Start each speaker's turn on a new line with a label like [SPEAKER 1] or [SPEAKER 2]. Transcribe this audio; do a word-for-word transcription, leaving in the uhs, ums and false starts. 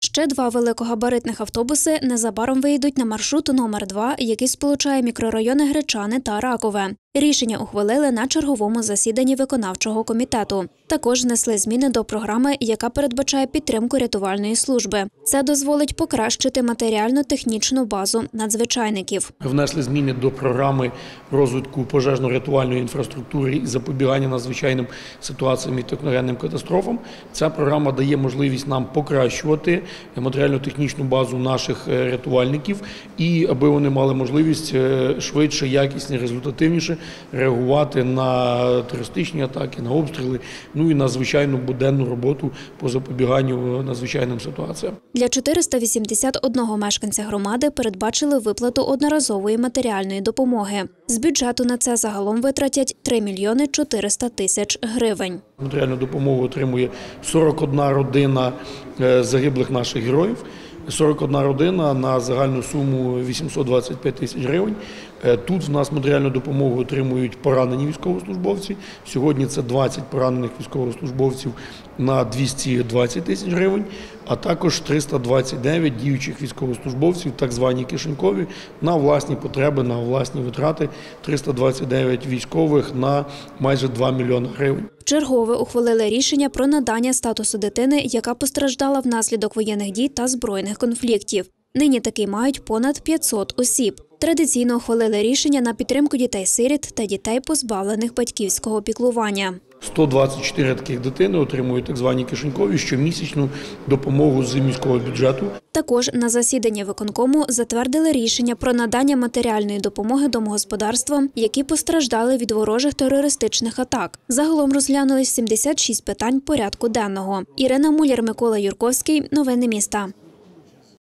[SPEAKER 1] Ще два великогабаритних автобуси незабаром вийдуть на маршрут номер два, який сполучає мікрорайони Гречани та Ракове. Рішення ухвалили на черговому засіданні виконавчого комітету. Також внесли зміни до програми, яка передбачає підтримку рятувальної служби. Це дозволить покращити матеріально-технічну базу надзвичайників.
[SPEAKER 2] Внесли зміни до програми розвитку пожежно-рятувальної інфраструктури і запобігання надзвичайним ситуаціям і техногенним катастрофам. Ця програма дає можливість нам покращувати матеріально-технічну базу наших рятувальників і аби вони мали можливість швидше, якісніше, результативніше реагувати на терористичні атаки, на обстріли, ну і на звичайну буденну роботу по запобіганню надзвичайним ситуаціям.
[SPEAKER 1] Для чотириста вісімдесят одного мешканця громади передбачили виплату одноразової матеріальної допомоги. З бюджету на це загалом витратять три мільйони чотириста тисяч гривень.
[SPEAKER 2] Матеріальну допомогу отримує сорок одна родина загиблих наших героїв. сорок одна родина на загальну суму вісімсот двадцять п'ять тисяч гривень. Тут в нас матеріальну допомогу отримують поранені військовослужбовці. Сьогодні це двадцять поранених військовослужбовців на двісті двадцять тисяч гривень, а також триста двадцять дев'ять діючих військовослужбовців, так звані кишенькові, на власні потреби, на власні витрати. триста двадцять дев'ять військових на майже два мільйони гривень.
[SPEAKER 1] Вчергове ухвалили рішення про надання статусу дитини, яка постраждала внаслідок воєнних дій та збройних конфліктів. Нині такий мають понад п'ятсот осіб. Традиційно ухвалили рішення на підтримку дітей-сиріт та дітей, позбавлених батьківського піклування.
[SPEAKER 2] сто двадцять чотири таких дитини отримують так звані кишенькові щомісячну допомогу з міського бюджету.
[SPEAKER 1] Також на засіданні виконкому затвердили рішення про надання матеріальної допомоги домогосподарствам, які постраждали від ворожих терористичних атак. Загалом розглянули сімдесят шість питань порядку денного. Ірина Муляр, Микола Юрковський. Новини міста.